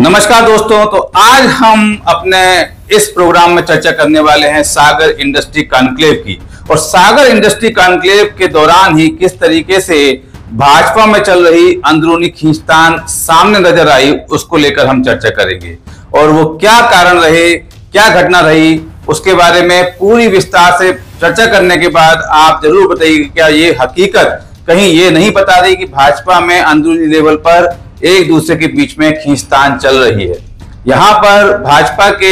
नमस्कार दोस्तों। तो आज हम अपने इस प्रोग्राम में चर्चा करने वाले हैं सागर इंडस्ट्री कॉन्क्लेव की। और सागर इंडस्ट्री कॉन्क्लेव के दौरान ही किस तरीके से भाजपा में चल रही अंदरूनी खींचतान सामने नजर आई, उसको लेकर हम चर्चा करेंगे। और वो क्या कारण रहे, क्या घटना रही, उसके बारे में पूरी विस्तार से चर्चा करने के बाद आप जरूर बताइए क्या ये हकीकत कहीं ये नहीं बता रही कि भाजपा में अंदरूनी लेवल पर एक दूसरे के बीच में खींचतान चल रही है। यहां पर भाजपा के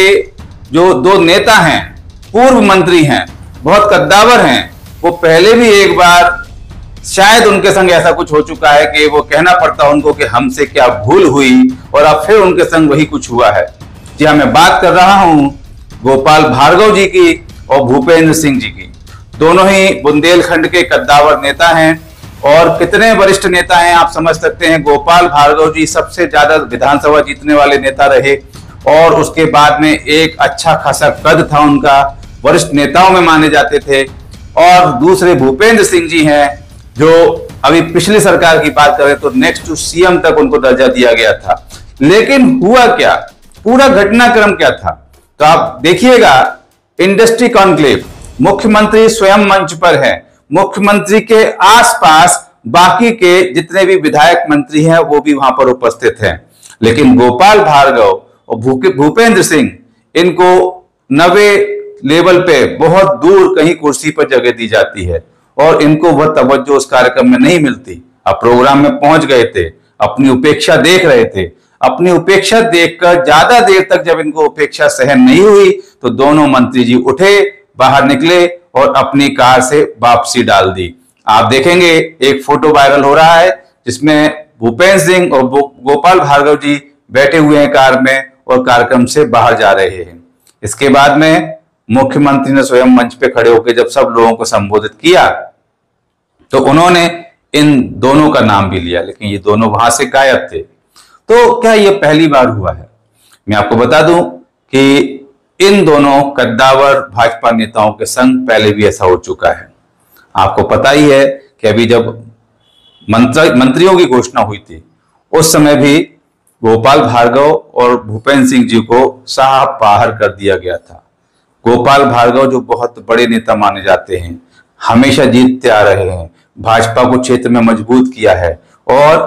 जो दो नेता हैं, पूर्व मंत्री हैं, बहुत कद्दावर हैं, वो पहले भी एक बार शायद उनके संग ऐसा कुछ हो चुका है कि वो कहना पड़ता उनको कि हमसे क्या भूल हुई, और अब फिर उनके संग वही कुछ हुआ है। जी हाँ, मैं बात कर रहा हूं गोपाल भार्गव जी की और भूपेंद्र सिंह जी की। दोनों ही बुंदेलखंड के कद्दावर नेता हैं। और कितने वरिष्ठ नेता हैं आप समझ सकते हैं। गोपाल भार्गव जी सबसे ज्यादा विधानसभा जीतने वाले नेता रहे, और उसके बाद में एक अच्छा खासा कद था उनका, वरिष्ठ नेताओं में माने जाते थे। और दूसरे भूपेंद्र सिंह जी हैं, जो अभी पिछली सरकार की बात करें तो नेक्स्ट टू सीएम तक उनको दर्जा दिया गया था। लेकिन हुआ क्या, पूरा घटनाक्रम क्या था, तो आप देखिएगा। इंडस्ट्री कॉन्क्लेव, मुख्यमंत्री स्वयं मंच पर है, मुख्यमंत्री के आसपास बाकी के जितने भी विधायक मंत्री हैं वो भी वहां पर उपस्थित हैं। लेकिन गोपाल भार्गव और भूपेंद्र सिंह, इनको नवे लेवल पे बहुत दूर कहीं कुर्सी पर जगह दी जाती है, और इनको वह तवज्जो उस कार्यक्रम में नहीं मिलती। अब प्रोग्राम में पहुंच गए थे, अपनी उपेक्षा देख रहे थे। अपनी उपेक्षा देखकर ज्यादा देर तक जब इनको उपेक्षा सहन नहीं हुई तो दोनों मंत्री जी उठे, बाहर निकले और अपनी कार से वापसी डाल दी। आप देखेंगे एक फोटो वायरल हो रहा है जिसमें भूपेंद्र सिंह और गोपाल भार्गव जी बैठे हुए हैं कार में और कार्यक्रम से बाहर जा रहे हैं। इसके बाद में मुख्यमंत्री ने स्वयं मंच पे खड़े होकर जब सब लोगों को संबोधित किया तो उन्होंने इन दोनों का नाम भी लिया, लेकिन ये दोनों वहां से गायब थे। तो क्या ये पहली बार हुआ है? मैं आपको बता दूं कि इन दोनों कद्दावर भाजपा नेताओं के संग पहले भी ऐसा हो चुका है। आपको पता ही है कि अभी जब मंत्रियों की घोषणा हुई थी उस समय भी गोपाल भार्गव और भूपेंद्र सिंह जी को साहब बाहर कर दिया गया था। गोपाल भार्गव जो बहुत बड़े नेता माने जाते हैं, हमेशा जीतते आ रहे हैं, भाजपा को क्षेत्र में मजबूत किया है, और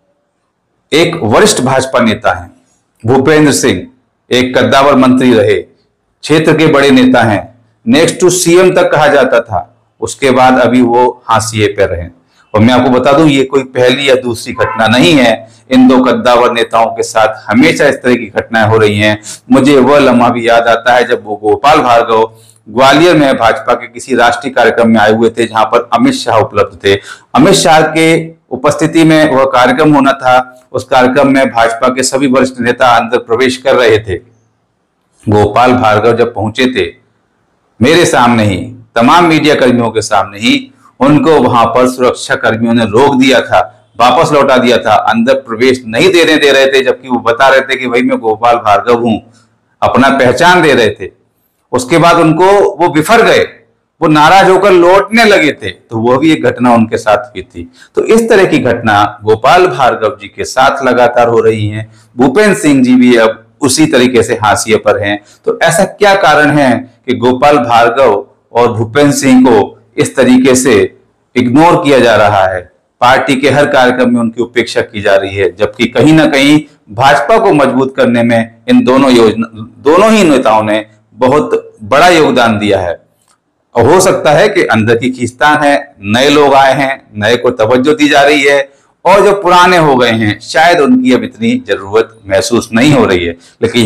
एक वरिष्ठ भाजपा नेता हैं भूपेंद्र सिंह, एक कद्दावर मंत्री रहे, क्षेत्र के बड़े नेता हैं, नेक्स्ट टू सीएम तक कहा जाता था। उसके बाद अभी वो हाशिए पर रहे। और मैं आपको बता दूं ये कोई पहली या दूसरी घटना नहीं है। इन दो कद्दावर नेताओं के साथ हमेशा इस तरह की घटनाएं हो रही हैं। मुझे वह लम्हा भी याद आता है जब वो गोपाल भार्गव ग्वालियर में भाजपा के किसी राष्ट्रीय कार्यक्रम में आए हुए थे जहां पर अमित शाह उपलब्ध थे। अमित शाह के उपस्थिति में वह कार्यक्रम होना था। उस कार्यक्रम में भाजपा के सभी वरिष्ठ नेता अंदर प्रवेश कर रहे थे। गोपाल भार्गव जब पहुंचे थे, मेरे सामने ही, तमाम मीडिया कर्मियों के सामने ही उनको वहां पर सुरक्षा कर्मियों ने रोक दिया था, वापस लौटा दिया था, अंदर प्रवेश नहीं देने दे रहे थे, जबकि वो बता रहे थे कि भाई मैं गोपाल भार्गव हूं, अपना पहचान दे रहे थे। उसके बाद उनको वो बिफर गए, वो नाराज होकर लौटने लगे थे। तो वो भी एक घटना उनके साथ हुई थी। तो इस तरह की घटना गोपाल भार्गव जी के साथ लगातार हो रही है। भूपेंद्र सिंह जी भी अब उसी तरीके से हाशिए पर हैं। तो ऐसा क्या कारण है कि गोपाल भार्गव और भूपेंद्र सिंह को इस तरीके से इग्नोर किया जा रहा है? पार्टी के हर कार्यक्रम में उनकी उपेक्षा की जा रही है, जबकि कहीं ना कहीं भाजपा को मजबूत करने में इन दोनों ही नेताओं ने बहुत बड़ा योगदान दिया है। और हो सकता है कि अंदर की खींचतान है, नए लोग आए हैं, नए को तवज्जो दी जा रही है, और जो पुराने हो गए हैं शायद उनकी अब इतनी जरूरत महसूस नहीं हो रही है। लेकिन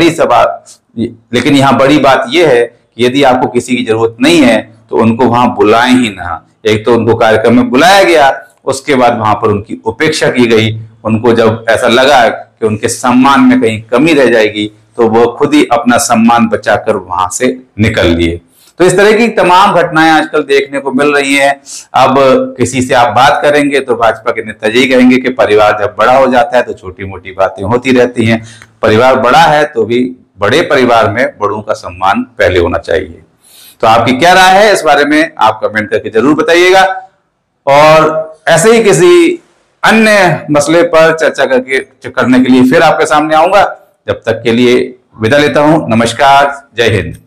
यहाँ बड़ी बात यह है कि यदि आपको किसी की जरूरत नहीं है तो उनको वहां बुलाएं ही ना। एक तो उनको कार्यक्रम में बुलाया गया, उसके बाद वहां पर उनकी उपेक्षा की गई। उनको जब ऐसा लगा कि उनके सम्मान में कहीं कमी रह जाएगी तो वो खुद ही अपना सम्मान बचाकर वहां से निकल लिए। तो इस तरह की तमाम घटनाएं आजकल देखने को मिल रही हैं। अब किसी से आप बात करेंगे तो भाजपा के नेता यही कहेंगे कि परिवार जब बड़ा हो जाता है तो छोटी मोटी बातें होती रहती हैं। परिवार बड़ा है तो भी बड़े परिवार में बड़ों का सम्मान पहले होना चाहिए। तो आपकी क्या राय है इस बारे में आप कमेंट करके जरूर बताइएगा। और ऐसे ही किसी अन्य मसले पर चर्चा करने के लिए फिर आपके सामने आऊंगा। जब तक के लिए विदा लेता हूं। नमस्कार, जय हिंद।